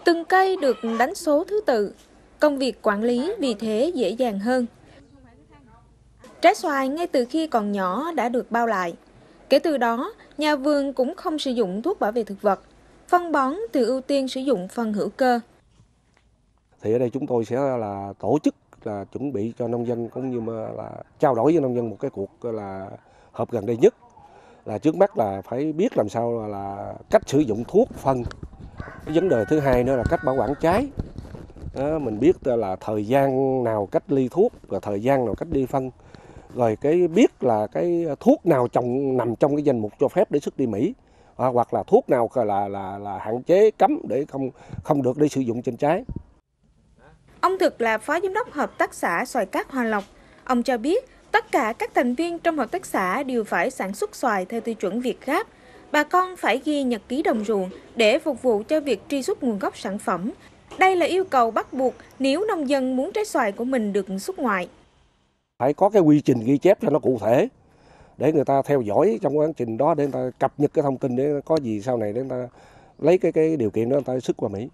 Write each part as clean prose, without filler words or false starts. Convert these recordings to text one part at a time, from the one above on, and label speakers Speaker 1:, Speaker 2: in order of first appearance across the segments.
Speaker 1: Từng cây được đánh số thứ tự, công việc quản lý vì thế dễ dàng hơn. Trái xoài ngay từ khi còn nhỏ đã được bao lại. Kể từ đó, nhà vườn cũng không sử dụng thuốc bảo vệ thực vật. Phân bón từ ưu tiên sử dụng phân hữu cơ.
Speaker 2: Thì ở đây chúng tôi sẽ là tổ chức là chuẩn bị cho nông dân cũng như là trao đổi với nông dân một cái cuộc là họp gần đây nhất. Là trước mắt là phải biết làm sao là cách sử dụng thuốc phân. Cái vấn đề thứ hai nữa là cách bảo quản trái. Đó, mình biết là thời gian nào cách ly thuốc và thời gian nào cách ly phân. Rồi cái biết là cái thuốc nào nằm trong cái danh mục cho phép để xuất đi Mỹ, hoặc là thuốc nào là hạn chế cấm để không được để sử dụng trên trái.
Speaker 1: Ông Thực là phó giám đốc hợp tác xã xoài cát Hòa Lộc. Ông cho biết tất cả các thành viên trong hợp tác xã đều phải sản xuất xoài theo tiêu chuẩn Việt Gáp. Bà con phải ghi nhật ký đồng ruộng để phục vụ cho việc truy xuất nguồn gốc sản phẩm. Đây là yêu cầu bắt buộc nếu nông dân muốn trái xoài của mình được xuất ngoại.
Speaker 2: Phải có cái quy trình ghi chép cho nó cụ thể để người ta theo dõi trong quá trình đó, để người ta cập nhật cái thông tin để có gì sau này để người ta lấy cái điều kiện đó người ta xuất qua Mỹ.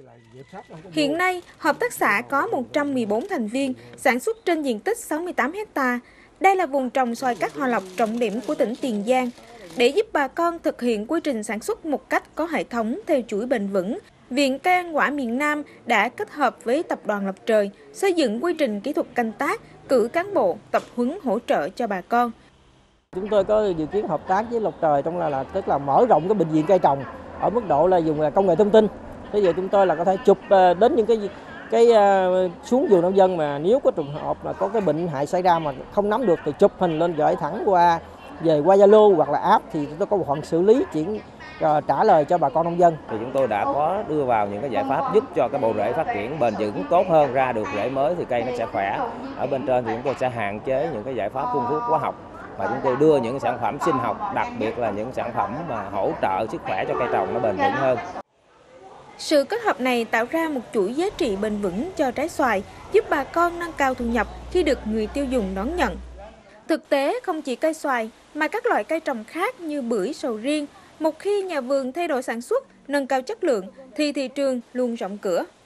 Speaker 1: Hiện nay, hợp tác xã có 114 thành viên, sản xuất trên diện tích 68 ha. Đây là vùng trồng xoài cát Hòa Lộc trọng điểm của tỉnh Tiền Giang. Để giúp bà con thực hiện quy trình sản xuất một cách có hệ thống theo chuỗi bền vững, Viện Cây ăn quả miền Nam đã kết hợp với Tập đoàn Lộc Trời xây dựng quy trình kỹ thuật canh tác, cử cán bộ tập huấn hỗ trợ cho bà con.
Speaker 3: Chúng tôi có dự kiến hợp tác với Lộc Trời trong tức là mở rộng cái bệnh viện cây trồng ở mức độ là dùng công nghệ thông tin. Thế giờ chúng tôi là có thể chụp đến những cái xuống vườn nông dân mà nếu có trường hợp là có cái bệnh hại xảy ra mà không nắm được thì chụp hình lên gửi thẳng qua Zalo hoặc là app, thì chúng tôi có một phần xử lý trả lời cho bà con nông dân.
Speaker 4: Thì chúng tôi đã có đưa vào những cái giải pháp giúp cho cái bộ rễ phát triển bền vững tốt hơn, ra được rễ mới thì cây nó sẽ khỏe. Ở bên trên thì chúng tôi sẽ hạn chế những cái giải pháp phun thuốc hóa học, và chúng tôi đưa những sản phẩm sinh học, đặc biệt là những sản phẩm mà hỗ trợ sức khỏe cho cây trồng nó bền vững hơn.
Speaker 1: Sự kết hợp này tạo ra một chuỗi giá trị bền vững cho trái xoài, giúp bà con nâng cao thu nhập khi được người tiêu dùng đón nhận. Thực tế, không chỉ cây xoài mà các loại cây trồng khác như bưởi, sầu riêng, một khi nhà vườn thay đổi sản xuất, nâng cao chất lượng thì thị trường luôn rộng cửa.